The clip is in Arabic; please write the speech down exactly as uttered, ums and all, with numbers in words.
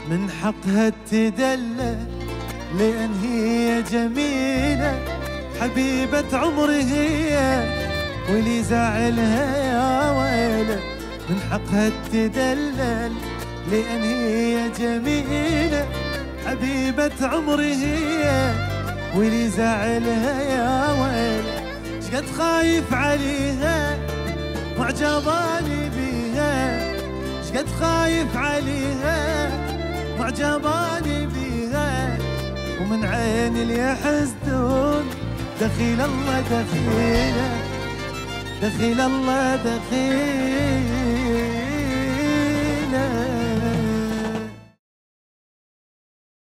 من حقها تدلل لأن هي جميلة حبيبة عمري هي، واللي زعلها يا ويله. من حقها تدلل لأن هي جميلة حبيبة عمري هي، واللي زعلها يا ويله. شقد خايف عليها معجباني بيها، شقد خايف عليها معجباني بيها، ومن عين اللي يحسدون دخيل الله دخيله، دخيل الله دخيل.